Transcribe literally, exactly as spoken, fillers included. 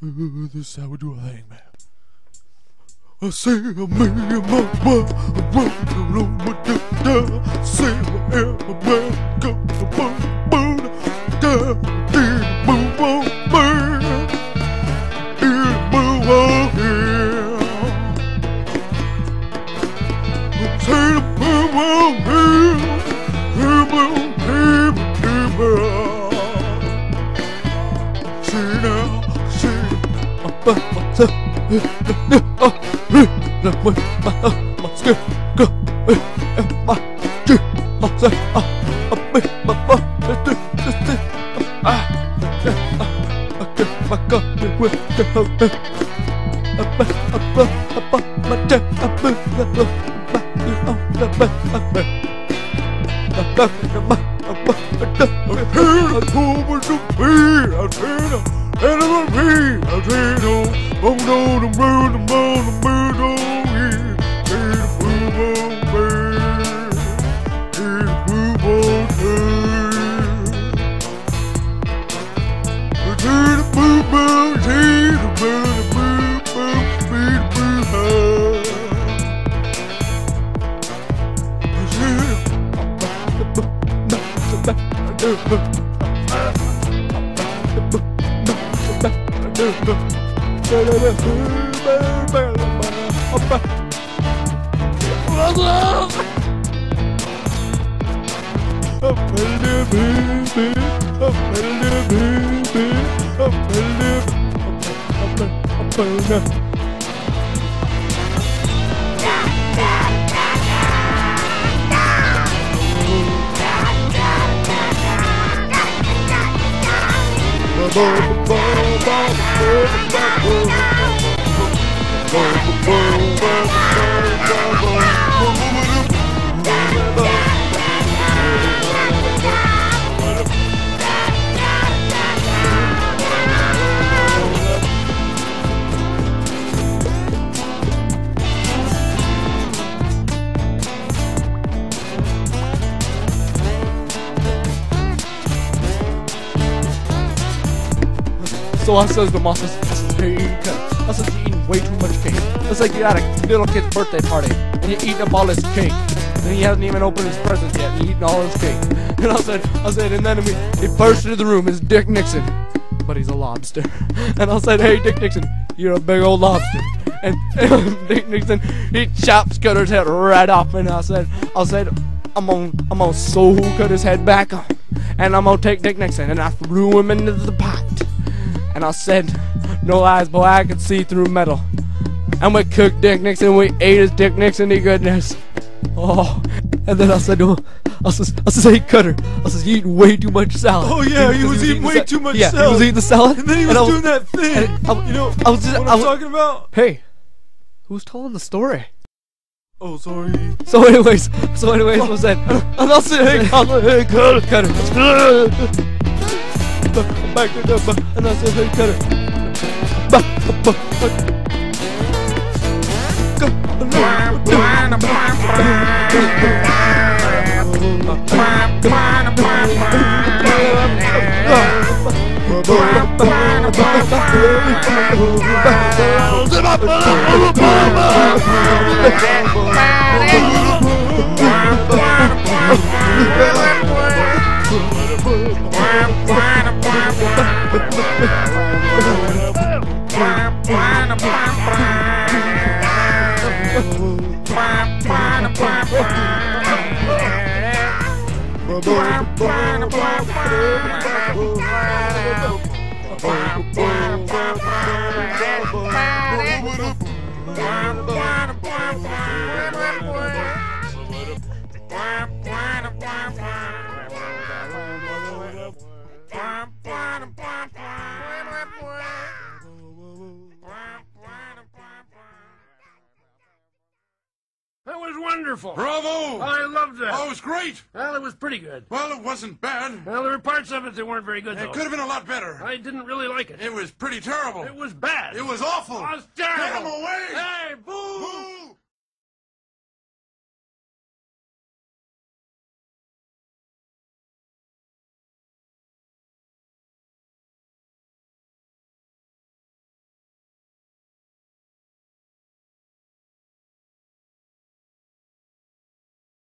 This is how we do a thing, man. I say me and my boy, I don't know what to do. Say me and my boy, go to boom, boom, da, dee, boom, boom, boom, dee, boom, boom, yeah. Say the boom, boom, boom, boom, boom, boom, boom, boom. See now, see, uh, uh, uh, So I says to my sister, hey, I said, you're eating way too much cake. It's like you're at a little kid's birthday party, and you're eating up all his cake. And he hasn't even opened his presents yet, and you're eating all his cake. And I said, I said, and then we, he burst into the room, it's Dick Nixon. But he's a lobster. And I said, hey, Dick Nixon, you're a big old lobster. And, and Dick Nixon, he chops Cutter's head right off. And I said, I said, I'm gonna, I'm gonna sew Cutter's head back on. And I'm gonna take Dick Nixon, and I threw him into the pot. And I said, no eyes, boy, I can see through metal. And we cooked Dick Nixon, we ate his Dick Nixon to goodness. Oh, and then I said, oh, I said, I said, hey, Cutter, I said, you eating way too much salad. Oh yeah, he, he was, was eating, eating way too much yeah, salad. he was eating the salad. And then he was, was doing that thing. I, you know, I was just, what I I'm was, talking about? Hey, who's telling the story? Oh, sorry. So anyways, so anyways, oh. I said, and I said, hey, Cutter, hey, Cutter, Cutter. Back to the, and I said, hey, Cutter. That was wonderful. Bravo! I loved that. Oh, it was great. Well, it was pretty good. Well, it wasn't bad. Well, there were parts of it that weren't very good, though. It could have been a lot better. I didn't really like it. It was pretty terrible. It was bad. It was awful. It was terrible. Get him away! Hey, boo! Boo!